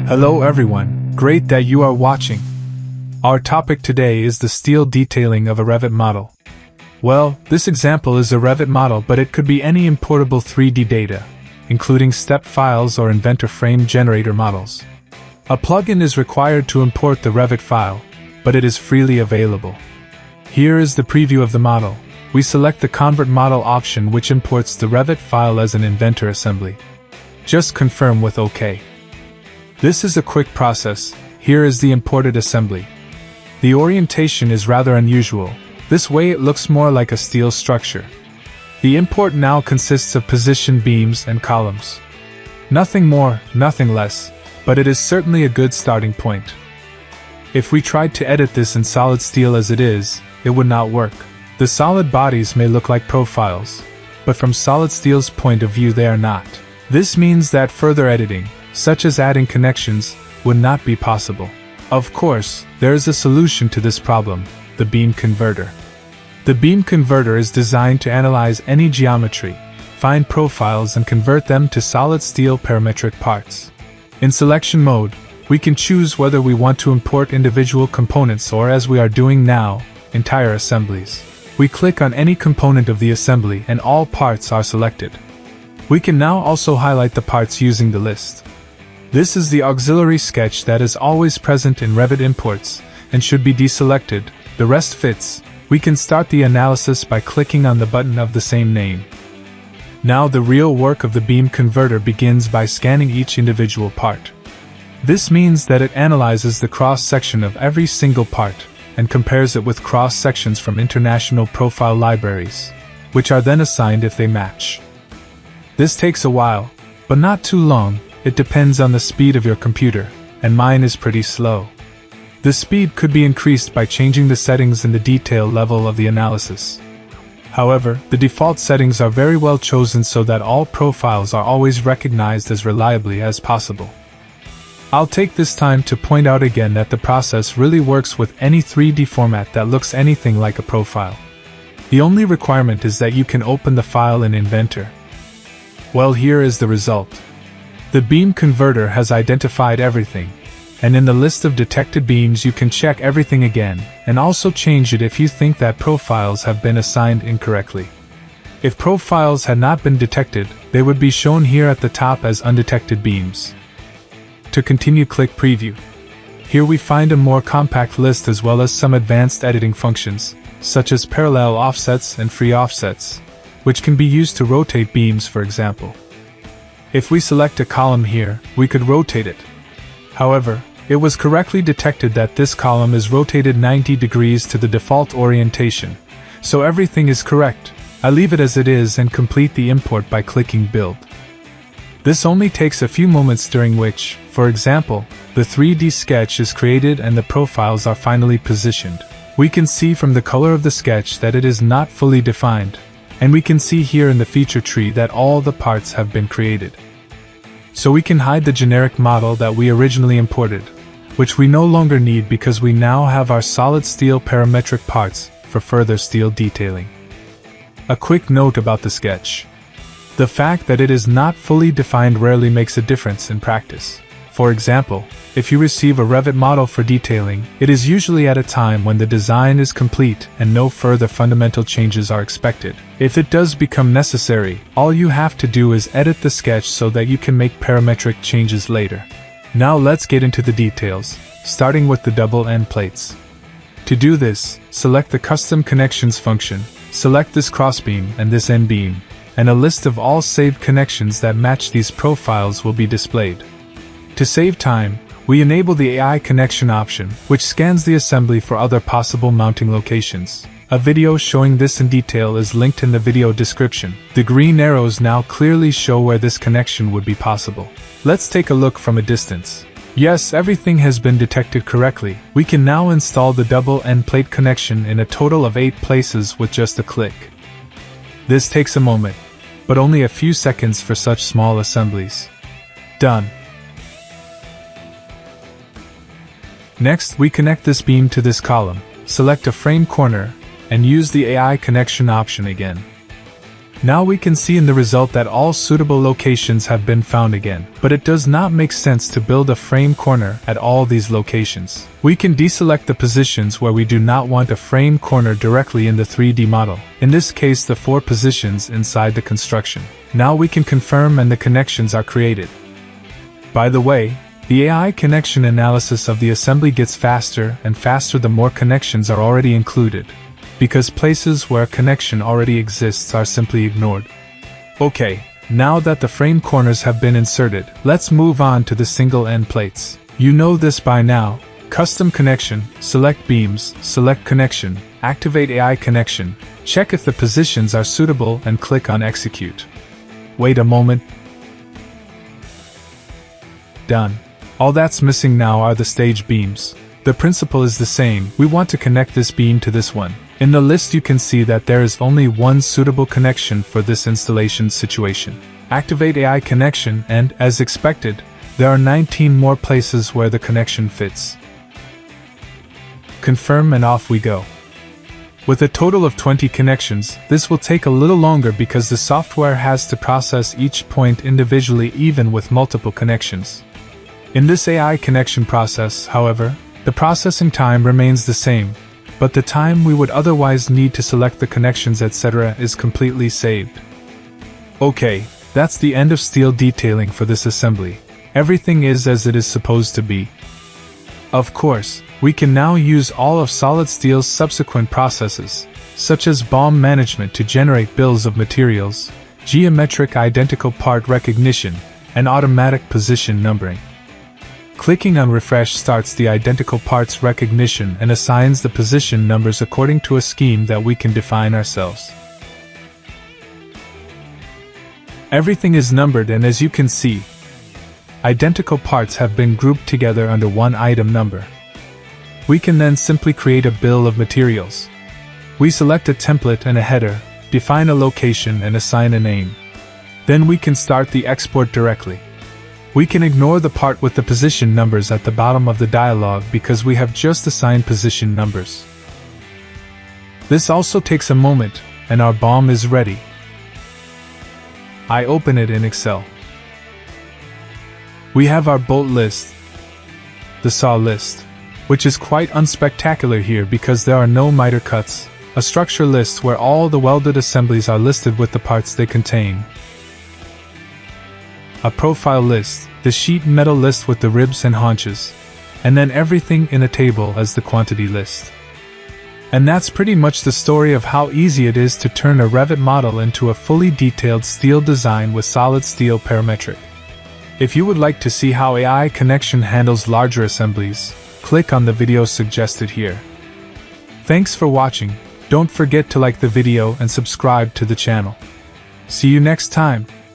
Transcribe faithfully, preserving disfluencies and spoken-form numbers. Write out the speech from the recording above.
Hello everyone, great that you are watching. Our topic today is the steel detailing of a Revit model. Well, this example is a Revit model, but it could be any importable three D data, including step files or Inventor Frame Generator models. A plugin is required to import the Revit file, but it is freely available. Here is the preview of the model. We select the Convert Model option, which imports the Revit file as an Inventor assembly. Just confirm with OK. This is a quick process. Here is the imported assembly. The orientation is rather unusual. This way it looks more like a steel structure. The import now consists of position beams and columns. Nothing more, nothing less, but it is certainly a good starting point. If we tried to edit this in SolidSteel as it is, it would not work. The solid bodies may look like profiles, but from SolidSteel's point of view they are not. This means that further editing, such as adding connections, would not be possible. Of course, there is a solution to this problem: the beam converter. The beam converter is designed to analyze any geometry, find profiles and convert them to SolidSteel parametric parts. In selection mode, we can choose whether we want to import individual components or, as we are doing now, entire assemblies. We click on any component of the assembly and all parts are selected. We can now also highlight the parts using the list. This is the auxiliary sketch that is always present in Revit imports and should be deselected. The rest fits. We can start the analysis by clicking on the button of the same name. Now the real work of the beam converter begins by scanning each individual part. This means that it analyzes the cross-section of every single part and compares it with cross-sections from international profile libraries, which are then assigned if they match. This takes a while, but not too long. It depends on the speed of your computer, and mine is pretty slow. The speed could be increased by changing the settings in the detail level of the analysis. However, the default settings are very well chosen so that all profiles are always recognized as reliably as possible. I'll take this time to point out again that the process really works with any three D format that looks anything like a profile. The only requirement is that you can open the file in Inventor. Well, here is the result. The beam converter has identified everything, and in the list of detected beams you can check everything again, and also change it if you think that profiles have been assigned incorrectly. If profiles had not been detected, they would be shown here at the top as undetected beams. To continue, click Preview. Here we find a more compact list as well as some advanced editing functions, such as parallel offsets and free offsets, which can be used to rotate beams, for example. If we select a column here, we could rotate it. However, it was correctly detected that this column is rotated ninety degrees to the default orientation, so everything is correct. I leave it as it is and complete the import by clicking Build. This only takes a few moments, during which, for example, the three D sketch is created and the profiles are finally positioned. We can see from the color of the sketch that it is not fully defined, and we can see here in the feature tree that all the parts have been created. So we can hide the generic model that we originally imported, which we no longer need because we now have our SolidSteel parametric parts for further steel detailing. A quick note about the sketch. The fact that it is not fully defined rarely makes a difference in practice. For example, if you receive a Revit model for detailing, it is usually at a time when the design is complete and no further fundamental changes are expected. If it does become necessary, all you have to do is edit the sketch so that you can make parametric changes later. Now let's get into the details, starting with the double end plates. To do this, select the Custom Connections function, select this crossbeam and this end beam, and a list of all saved connections that match these profiles will be displayed. To save time, we enable the A I connection option, which scans the assembly for other possible mounting locations. A video showing this in detail is linked in the video description. The green arrows now clearly show where this connection would be possible. Let's take a look from a distance. Yes, everything has been detected correctly. We can now install the double end plate connection in a total of eight places with just a click. This takes a moment, but only a few seconds for such small assemblies. Done. Next, we connect this beam to this column, select a frame corner, and use the A I connection option again. Now we can see in the result that all suitable locations have been found again, but it does not make sense to build a frame corner at all these locations. We can deselect the positions where we do not want a frame corner directly in the three D model, in this case the four positions inside the construction. Now we can confirm and the connections are created. By the way, the A I connection analysis of the assembly gets faster and faster the more connections are already included, because places where a connection already exists are simply ignored. Okay, now that the frame corners have been inserted, let's move on to the single end plates. You know this by now. Custom connection, select beams, select connection, activate A I connection, check if the positions are suitable and click on execute. Wait a moment. Done. All that's missing now are the stage beams. The principle is the same. We want to connect this beam to this one. In the list you can see that there is only one suitable connection for this installation situation. Activate A I connection and, as expected, there are nineteen more places where the connection fits. Confirm and off we go. With a total of twenty connections, this will take a little longer because the software has to process each point individually even with multiple connections. In this A I connection process, however, the processing time remains the same, but the time we would otherwise need to select the connections et cetera is completely saved. Okay, that's the end of steel detailing for this assembly. Everything is as it is supposed to be. Of course, we can now use all of SolidSteel's subsequent processes, such as B O M management to generate bills of materials, geometric identical part recognition, and automatic position numbering. Clicking on refresh starts the identical parts recognition and assigns the position numbers according to a scheme that we can define ourselves. Everything is numbered and as you can see, identical parts have been grouped together under one item number. We can then simply create a bill of materials. We select a template and a header, define a location and assign a name. Then we can start the export directly. We can ignore the part with the position numbers at the bottom of the dialog because we have just assigned position numbers. This also takes a moment, and our B O M is ready. I open it in Excel. We have our bolt list, the saw list, which is quite unspectacular here because there are no miter cuts, a structure list where all the welded assemblies are listed with the parts they contain, a profile list, the sheet metal list with the ribs and haunches, and then everything in a table as the quantity list. And that's pretty much the story of how easy it is to turn a Revit model into a fully detailed steel design with SolidSteel parametric. If you would like to see how A I connection handles larger assemblies, click on the video suggested here. Thanks for watching. Don't forget to like the video and subscribe to the channel. See you next time.